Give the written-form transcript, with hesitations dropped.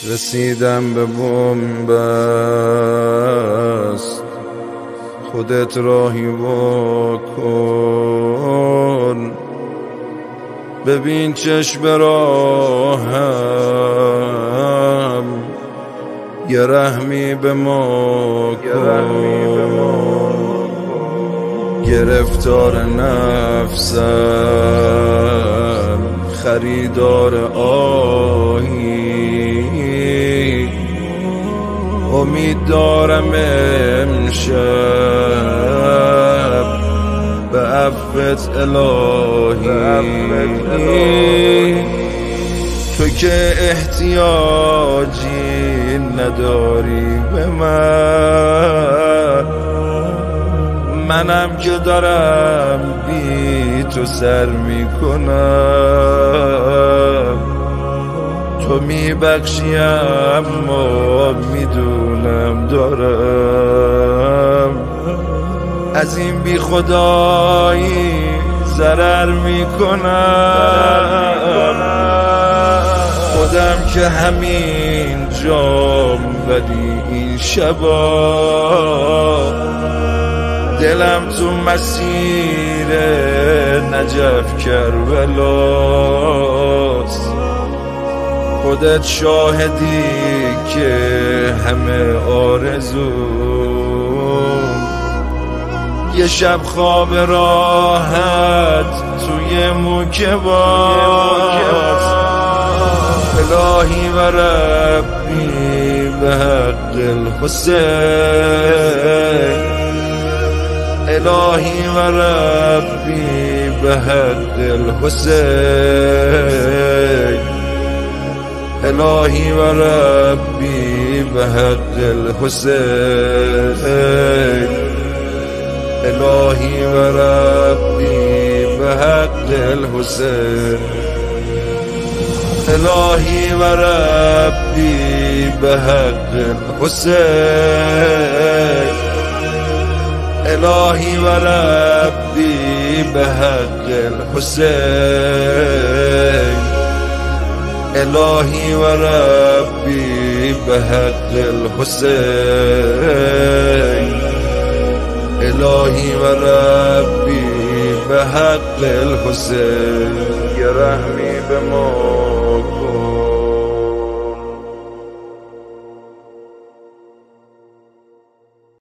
رسیدم به بنبست، خودت راهی بکن، ببین چشم راهم، یه رحمی به ما کن. گرفتار نفسم، خریدار آهی، امید دارم امشب به عفوت الهی. تو که احتیاجی نداری به منم که دارم بی تو سر میکنم. تو میبخشی اما میدونم دارم از این بی خدایی ضرر میکنم. خودم که همین جام ولی این شبا دلم تو مسیر نجف کربلاست. خودت شاهدی که همه آرزوم یه شب خواب راحت توی موکباست. الهی و ربی به حق الحسین، الهی و ربی به حق الحسین، الهی و ربی به حق الحسین، الهی و ربی به حق الحسین، الهی و ربی به حق الحسین، الهی و ربی به حق الحسین، الهی و ربی به حق الحسین، الهی و ربی به حق الحسین. یه رحمی به ما کن.